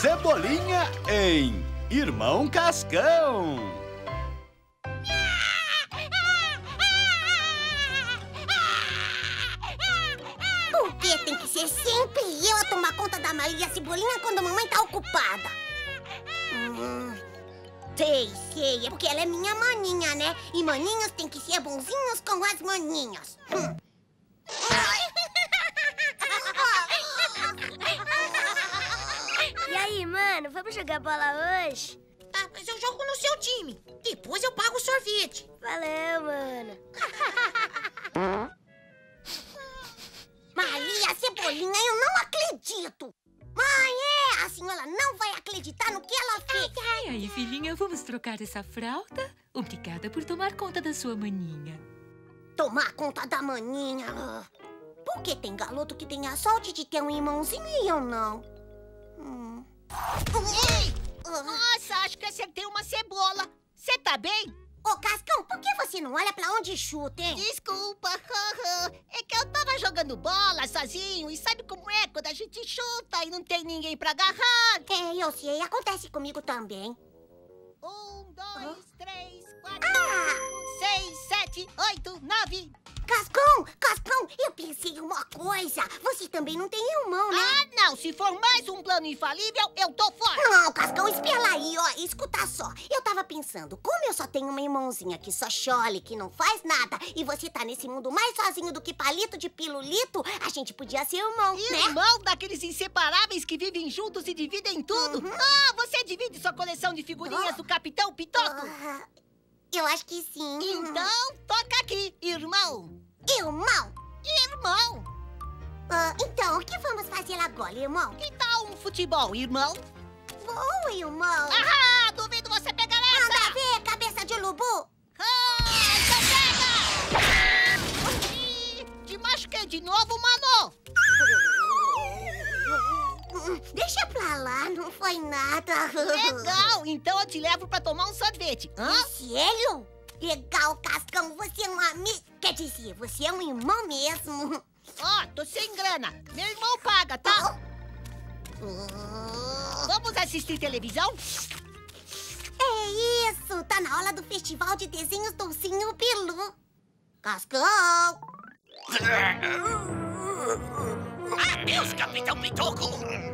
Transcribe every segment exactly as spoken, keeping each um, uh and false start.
Cebolinha em Irmão Cascão. Por que tem que ser sempre eu a tomar conta da Maria e a Cebolinha quando a mamãe tá ocupada? Hum, sei, sei. É porque ela é minha maninha, né? E maninhos tem que ser bonzinhos com as maninhas. Hum. E aí, mano, vamos jogar bola hoje? Ah, mas eu jogo no seu time. Depois eu pago o sorvete. Valeu, mano. Maria, Cebolinha, eu não acredito! Mãe, é! A senhora não vai acreditar no que ela fez! E aí, filhinha, vamos trocar essa fralda? Obrigada por tomar conta da sua maninha. Tomar conta da maninha? Por que tem garoto que tem a sorte de ter um irmãozinho e eu não? Hum. Ei! Nossa, acho que acertei uma cebola. Você tá bem? Ô, Cascão, por que você não olha pra onde chuta, hein? Desculpa. É que eu tava jogando bola sozinho e sabe como é quando a gente chuta e não tem ninguém pra agarrar? É, eu sei. Acontece comigo também. Um, dois, Ah. três, quatro, Ah! cinco, seis, sete, oito, nove. Cascão, Cascão, eu pensei uma coisa. Você também não tem irmão, né? Ah, não. Se for mais um plano infalível, eu tô fora. Não, Cascão, espera aí, ó. Escuta só. Eu tava pensando, como eu só tenho uma irmãozinha que só chole, que não faz nada, e você tá nesse mundo mais sozinho do que palito de pirulito, a gente podia ser irmão, né? Irmão daqueles inseparáveis que vivem juntos e dividem tudo. Uhum. Ah, você divide sua coleção de figurinhas Ah. do Capitão Pitoco? Ah, eu acho que sim. Então, toca aqui, irmão. Irmão? Irmão. Ah, então, o que vamos fazer agora, irmão? Que tal um futebol, irmão? Vou, irmão. Ah, duvido você pegar Manda essa. ver, cabeça de urubu. Ah, então pega. Ih, te machuquei de novo, mano. Hum, Deixa pra lá, não foi nada. Legal, então eu te levo pra tomar um sorvete. Hã? Sério? Legal, Cascão, você é um amigo. Quer dizer, você é um irmão mesmo. Ó, tô sem grana. Meu irmão paga, tá? Oh. Vamos assistir televisão? É isso, tá na hora do festival de desenhos do Ursinho Bilu. Cascão! Adeus, Capitão Pitoco!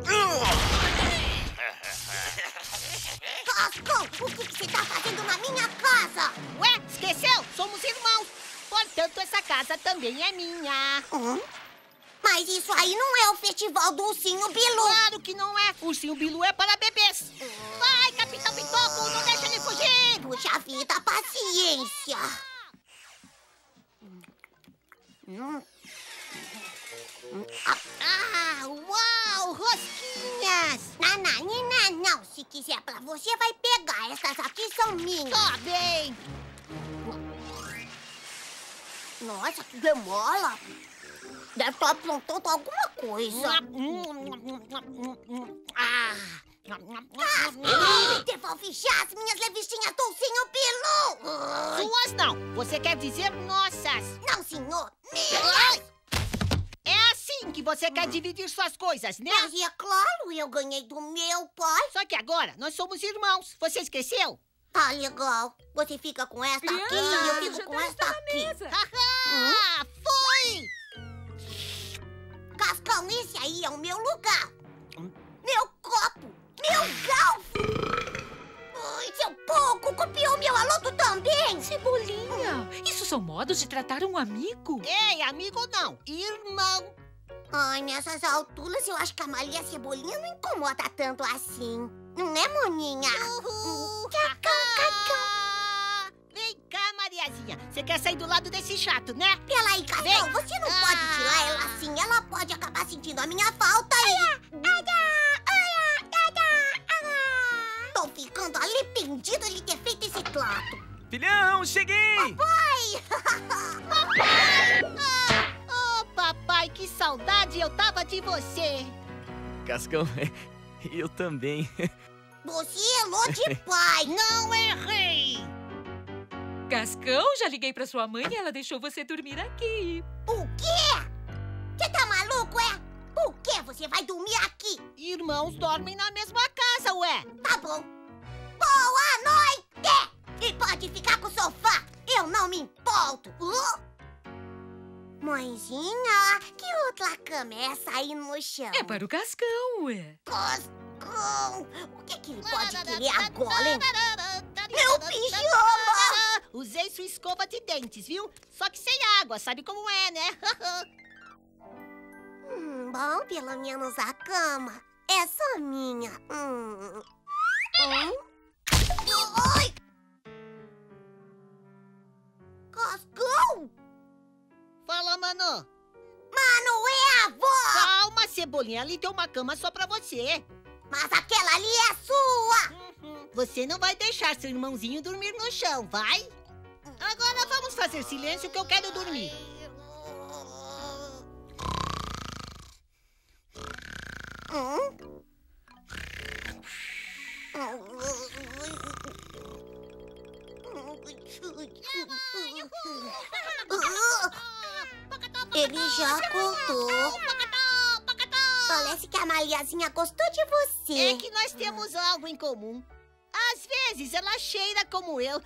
Cascão, o que, que você tá fazendo na minha casa? Ué, esqueceu? Somos irmãos. Portanto, essa casa também é minha. Hum? Mas isso aí não é o festival do Ursinho Bilu. Claro que não é. Ursinho Bilu é para bebês. Vai, Capitão Pitoco, não deixa ele fugir. Puxa vida, paciência. Hum. Ah, uau, rosquinhas. Não, não, não, não. Se quiser pra você, vai pegar. Essas aqui são minhas. Tá bem. Nossa, que demola. Deve estar aprontando alguma coisa. Ah. Cascão, devolve já as minhas revistinhas do Ursinho Bilu. Ai. Suas não. Você quer dizer nossas. Não, senhor. Minhas. É assim que você quer dividir suas coisas, né? Mas é claro, eu ganhei do meu pai. Só que agora nós somos irmãos. Você esqueceu? Tá legal. Você fica com esta aqui e eu fico com esta aqui. Haha! Fui! Cascão, esse aí é o meu lugar. Meu copo. Meu galfo. Ai, seu pouco, copiou meu aloto também. Cebolinha, isso são modos de tratar um amigo? Ei, amigo não, irmão. Ai, nessas alturas eu acho que a Maria Cebolinha não incomoda tanto assim. Não é, Moninha? Uhul! Cacau, Ah, vem cá, Mariazinha. Você quer sair do lado desse chato, né? Pela aí, Cascão, Vem. você não Ah. pode tirar ela assim. Ela pode acabar sentindo a minha falta e... Tô ficando arrependido de ter feito esse trato. Filhão, cheguei! Oh, papai, que saudade eu tava de você. Cascão, eu também. Você errou de pai. Não errei. Cascão, já liguei pra sua mãe e ela deixou você dormir aqui. O quê? Você tá maluco, é? Por que você vai dormir aqui? Irmãos dormem na mesma casa. casa, ué? Tá bom. Boa noite! E pode ficar com o sofá. Eu não me importo. Uh! Mãezinha, que outra cama é essa aí no chão? É para o Cascão, ué. Cascão! O que, que ele pode querer agora, hein? Meu pijama! Usei sua escova de dentes, viu? Só que sem água, sabe como é, né? hum, bom, pelo menos a cama é só minha. Hum. Hum? Ai! Cascão! Fala, mano. Mano, é a avó! Calma, Cebolinha. Ali tem uma cama só pra você. Mas aquela ali é sua! Uhum. Você não vai deixar seu irmãozinho dormir no chão, vai? Agora vamos fazer silêncio que eu quero dormir. Hum? Ele já acordou. Parece que a Maliazinha gostou de você. É que nós temos algo em comum. Às vezes ela cheira como eu.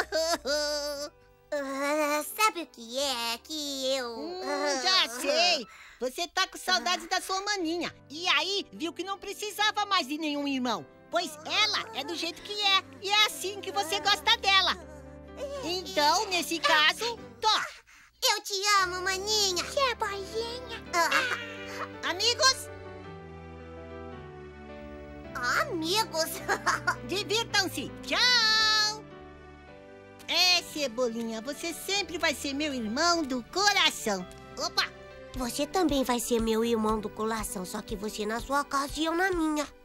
Ah, sabe o que é? Que eu... Hum, já sei. Você tá com saudades da sua maninha. E aí, viu que não precisava mais de nenhum irmão. Pois ela é do jeito que é. E é assim que você gosta dela. Então, nesse caso, tó. Eu te amo, maninha. Que boinha. Ah. Amigos? Amigos? Divirtam-se. Tchau. É, Cebolinha, você sempre vai ser meu irmão do coração. Opa! Você também vai ser meu irmão do coração, só que você na sua casa e eu na minha.